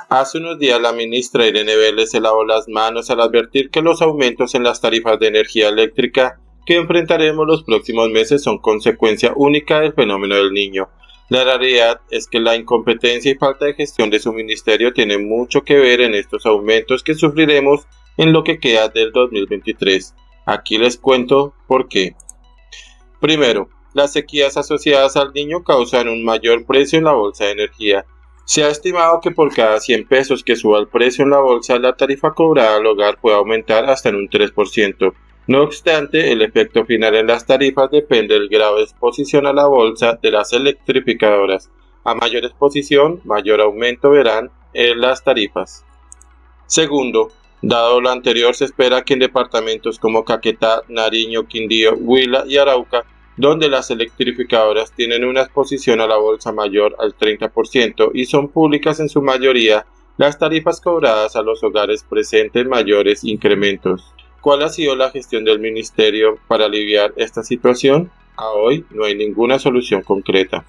Hace unos días la ministra Irene Vélez se lavó las manos al advertir que los aumentos en las tarifas de energía eléctrica que enfrentaremos los próximos meses son consecuencia única del fenómeno del Niño. La realidad es que la incompetencia y falta de gestión de su ministerio tiene mucho que ver en estos aumentos que sufriremos en lo que queda del 2023. Aquí les cuento por qué. Primero, las sequías asociadas al Niño causan un mayor precio en la bolsa de energía. Se ha estimado que por cada 100 pesos que suba el precio en la bolsa, la tarifa cobrada al hogar puede aumentar hasta en un 3%. No obstante, el efecto final en las tarifas depende del grado de exposición a la bolsa de las electrificadoras. A mayor exposición, mayor aumento verán en las tarifas. Segundo, dado lo anterior, se espera que en departamentos como Caquetá, Nariño, Quindío, Huila y Arauca, donde las electrificadoras tienen una exposición a la bolsa mayor al 30% y son públicas en su mayoría, las tarifas cobradas a los hogares presenten mayores incrementos. ¿Cuál ha sido la gestión del ministerio para aliviar esta situación? A hoy no hay ninguna solución concreta.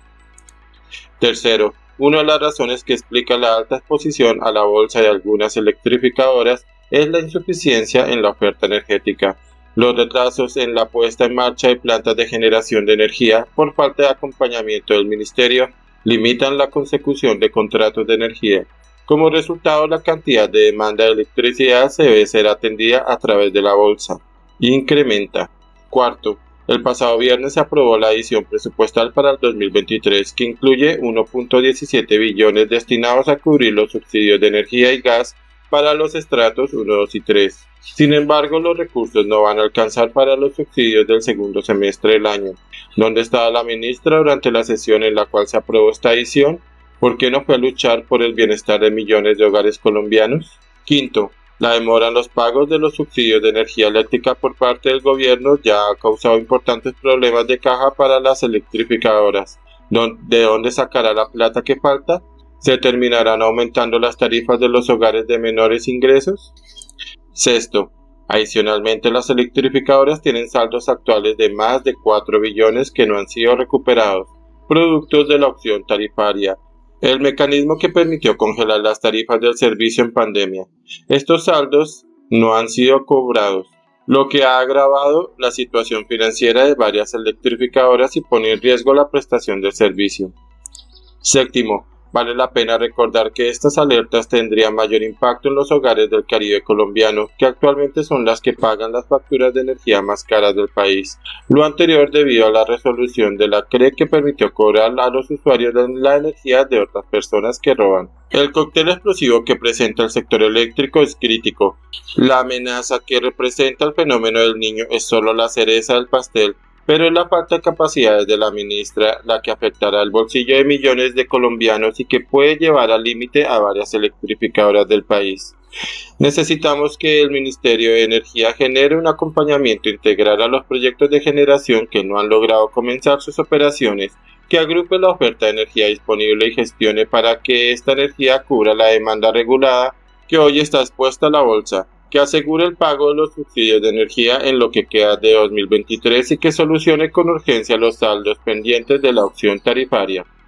Tercero, una de las razones que explica la alta exposición a la bolsa de algunas electrificadoras es la insuficiencia en la oferta energética. Los retrasos en la puesta en marcha de plantas de generación de energía por falta de acompañamiento del ministerio limitan la consecución de contratos de energía. Como resultado, la cantidad de demanda de electricidad se debe ser atendida a través de la bolsa. Incrementa. Cuarto, el pasado viernes se aprobó la adición presupuestal para el 2023 que incluye 1.17 billones destinados a cubrir los subsidios de energía y gas para los estratos 1, 2 y 3. Sin embargo, los recursos no van a alcanzar para los subsidios del segundo semestre del año. ¿Dónde estaba la ministra durante la sesión en la cual se aprobó esta adición? ¿Por qué no fue a luchar por el bienestar de millones de hogares colombianos? Quinto, la demora en los pagos de los subsidios de energía eléctrica por parte del gobierno ya ha causado importantes problemas de caja para las electrificadoras. ¿De dónde sacará la plata que falta? ¿Se terminarán aumentando las tarifas de los hogares de menores ingresos? Sexto, adicionalmente las electrificadoras tienen saldos actuales de más de 4 billones que no han sido recuperados, productos de la opción tarifaria, el mecanismo que permitió congelar las tarifas del servicio en pandemia. Estos saldos no han sido cobrados, lo que ha agravado la situación financiera de varias electrificadoras y pone en riesgo la prestación del servicio. Séptimo, vale la pena recordar que estas alertas tendrían mayor impacto en los hogares del Caribe colombiano, que actualmente son las que pagan las facturas de energía más caras del país. Lo anterior debido a la resolución de la CRE que permitió cobrar a los usuarios de la energía de otras personas que roban. El cóctel explosivo que presenta el sector eléctrico es crítico. La amenaza que representa el fenómeno del Niño es solo la cereza del pastel, pero es la falta de capacidades de la ministra la que afectará el bolsillo de millones de colombianos y que puede llevar al límite a varias electrificadoras del país. Necesitamos que el Ministerio de Energía genere un acompañamiento integral a los proyectos de generación que no han logrado comenzar sus operaciones, que agrupe la oferta de energía disponible y gestione para que esta energía cubra la demanda regulada que hoy está expuesta a la bolsa, que asegure el pago de los subsidios de energía en lo que queda de 2023 y que solucione con urgencia los saldos pendientes de la opción tarifaria.